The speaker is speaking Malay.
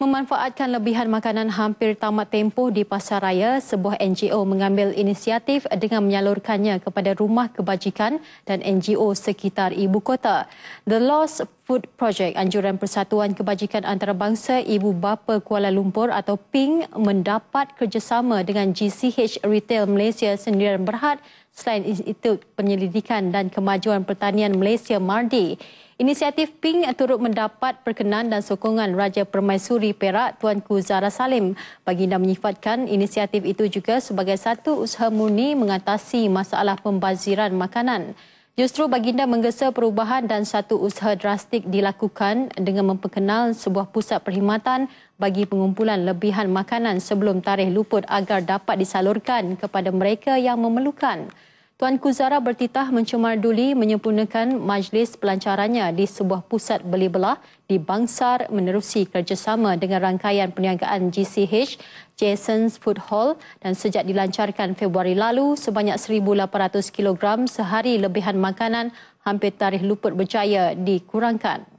Memanfaatkan lebihan makanan hampir tamat tempoh di Pasaraya, sebuah NGO mengambil inisiatif dengan menyalurkannya kepada rumah kebajikan dan NGO sekitar ibu kota. The Lost Food Project, anjuran Persatuan Kebajikan Antarabangsa Ibu Bapa Kuala Lumpur atau PING, mendapat kerjasama dengan GCH Retail Malaysia Sendirian Berhad selain Institut Penyelidikan dan Kemajuan Pertanian Malaysia MARDI. Inisiatif PING turut mendapat perkenan dan sokongan Raja Permaisuri Perak Tuanku Zahra Salim. Baginda menyifatkan inisiatif itu juga sebagai satu usaha murni mengatasi masalah pembaziran makanan. Justru baginda menggesa perubahan dan satu usaha drastik dilakukan dengan memperkenal sebuah pusat perkhidmatan bagi pengumpulan lebihan makanan sebelum tarikh luput agar dapat disalurkan kepada mereka yang memerlukan. Tuanku Zahra bertitah mencemarduli menyempurnakan majlis pelancarannya di sebuah pusat beli belah di Bangsar menerusi kerjasama dengan rangkaian perniagaan GCH, Jason's Food Hall, dan sejak dilancarkan Februari lalu, sebanyak 1,800 kilogram sehari lebihan makanan hampir tarikh luput berjaya dikurangkan.